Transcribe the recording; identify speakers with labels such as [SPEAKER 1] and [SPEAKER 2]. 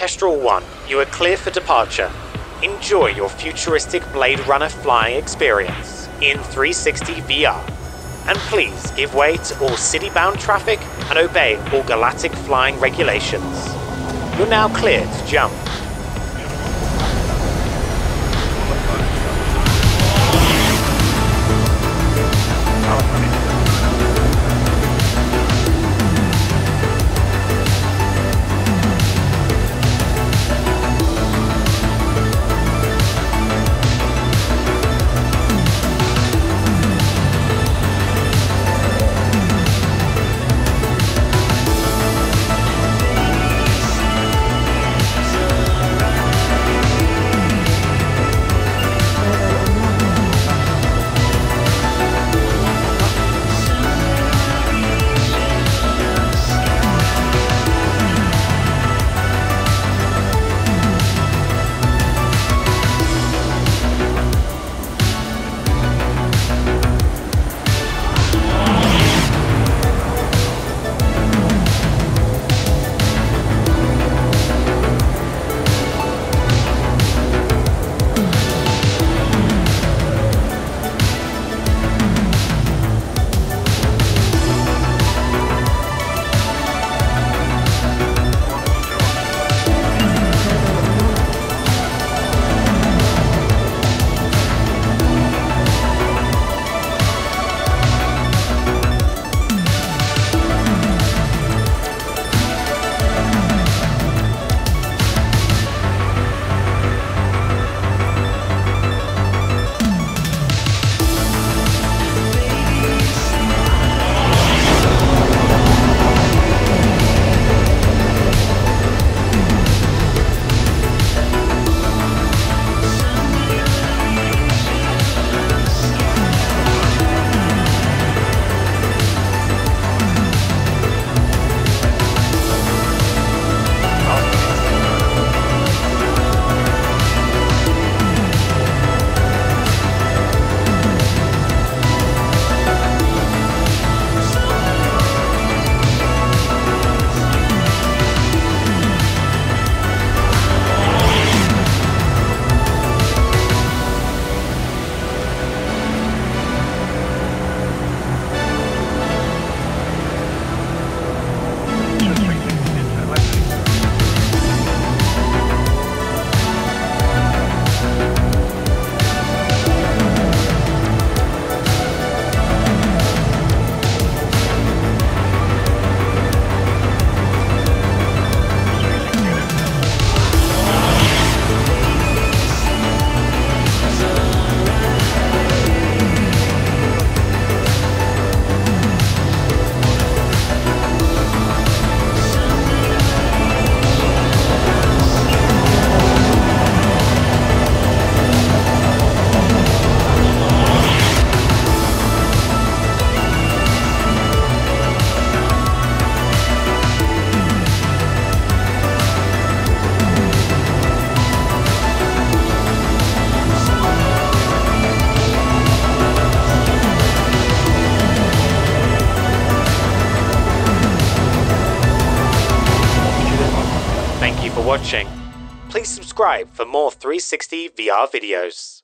[SPEAKER 1] Kestrel 1, you are clear for departure. Enjoy your futuristic Blade Runner flying experience in 360 VR. And please give way to all city-bound traffic and obey all galactic flying regulations. You're now clear to jump. Watching. Please subscribe for more 360 VR videos.